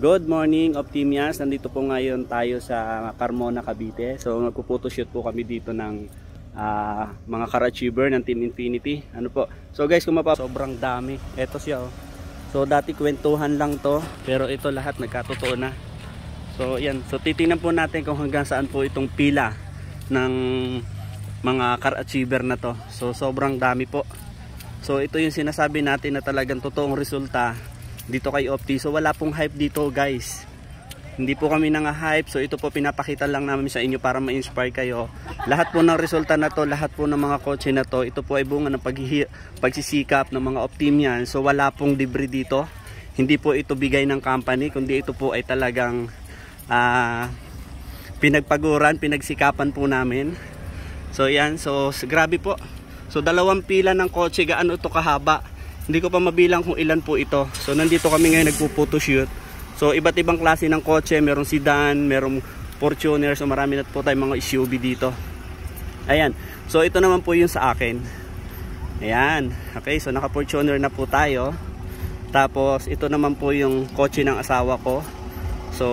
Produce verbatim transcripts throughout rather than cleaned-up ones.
Good morning, Optimians. Nandito po ngayon tayo sa Carmona, Cavite. So magpo-photoshoot po kami dito ng uh, mga car achiever ng Team Infinity. Ano po? So guys, kung mapa sobrang dami. Ito siya oh. So dati kwentuhan lang to, pero ito lahat nagkatotoo na. So yan. So titingnan po natin kung hanggang saan po itong pila ng mga car achiever na to. So sobrang dami po. So ito yung sinasabi natin na talagang totoong resulta dito kay Opti. So wala pong hype dito guys, hindi po kami nanga-hype. So ito po pinapakita lang namin sa inyo para ma-inspire kayo. Lahat po ng resulta na to, lahat po ng mga kotse na to, ito po ay bunga ng pagsisikap ng mga Optimian. So wala pong libre dito, hindi po ito bigay ng company, kundi ito po ay talagang uh, pinagpaguran, pinagsikapan po namin. So yan, so grabe po. So dalawang pila ng kotse, gaano ito kahaba, hindi ko pa mabilang kung ilan po ito. So nandito kami ngayon nagpo-photoshoot. So iba't ibang klase ng kotse, merong sedan, merong Fortuner, so marami na po tayong mga S U V dito. Ayan, so ito naman po yung sa akin. Ayan, okay, so naka Fortuner na po tayo. Tapos ito naman po yung kotse ng asawa ko. So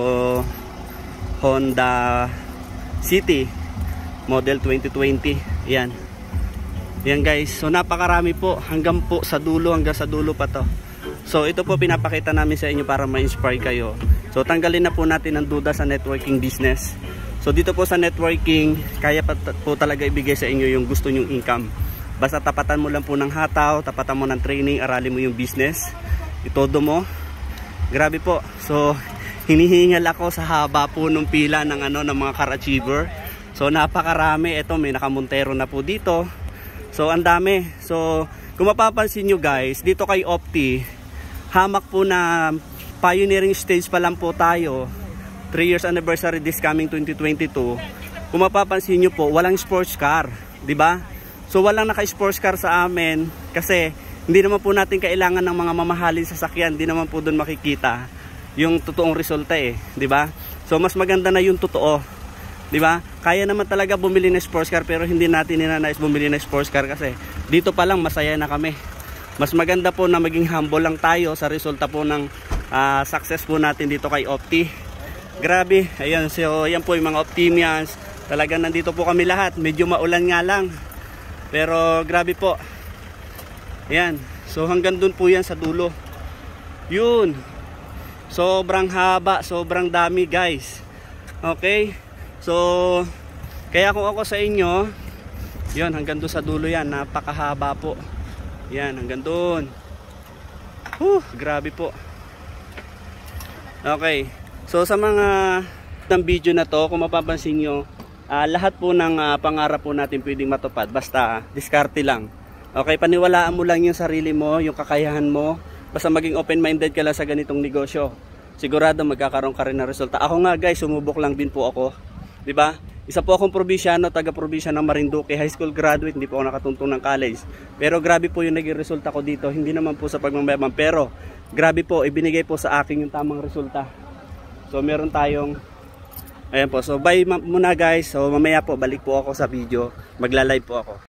Honda City model twenty twenty. Ayan. Yan guys, so napakarami po, hanggang po sa dulo, hanggang sa dulo pa to. So ito po pinapakita namin sa inyo para ma-inspire kayo. So tanggalin na po natin ang duda sa networking business. So dito po sa networking, kaya pa po talaga ibigay sa inyo yung gusto nyong income. Basta tapatan mo lang po ng hataw, tapatan mo ng training, aralin mo yung business, itodo mo. Grabe po, so hinihingal ako sa haba po ng pila ng, ano, ng mga car achiever. So napakarami, ito may nakamontero na po dito. So ang dami. So kung mapapansin nyo guys, dito kay Opti, hamak po na pioneering stage pa lang po tayo. three years anniversary this coming twenty twenty-two. Kung mapapansin nyo po, walang sports car, di ba? So walang naka-sports car sa amin kasi hindi naman po natin kailangan ng mga mamahaling sasakyan. Hindi naman po doon makikita yung totoong resulta eh, di ba? So mas maganda na yung totoo. Diba? Kaya naman talaga bumili ng sports car, pero hindi natin ninanais bumili ng sports car kasi dito pa lang masaya na kami. Mas maganda po na maging humble lang tayo sa resulta po ng uh, success po natin dito kay Opti. Grabe, ayan, so yan po yung mga Optimians. Talaga nandito po kami lahat, medyo maulan nga lang, pero grabe po. Ayan, so hanggang dun po yan sa dulo. Yun, sobrang haba, sobrang dami guys. Okay. So, kaya kung ako sa inyo, yun, hanggang doon sa dulo yan, napakahaba po. Yan, hanggang doon. Huh, grabe po. Okay, so sa mga ng video na to, kung mapapansin nyo, uh, lahat po ng uh, pangarap po natin pwedeng matupad, basta diskarte lang. Okay, paniwalaan mo lang yung sarili mo, yung kakayahan mo, basta maging open-minded ka lang sa ganitong negosyo. Sigurado magkakaroon ka rin ng resulta. Ako nga guys, sumubok lang din po ako. Diba? Isa po akong probinsyano, taga-probinsya ng Marinduque, high school graduate, hindi po ako nakatuntong ng college. Pero grabe po yung naging resulta ko dito, hindi naman po sa pagmamayabang, pero grabe po, ibinigay po sa akin yung tamang resulta. So meron tayong, ayan po, so bye muna guys, so mamaya po balik po ako sa video, magla-live po ako.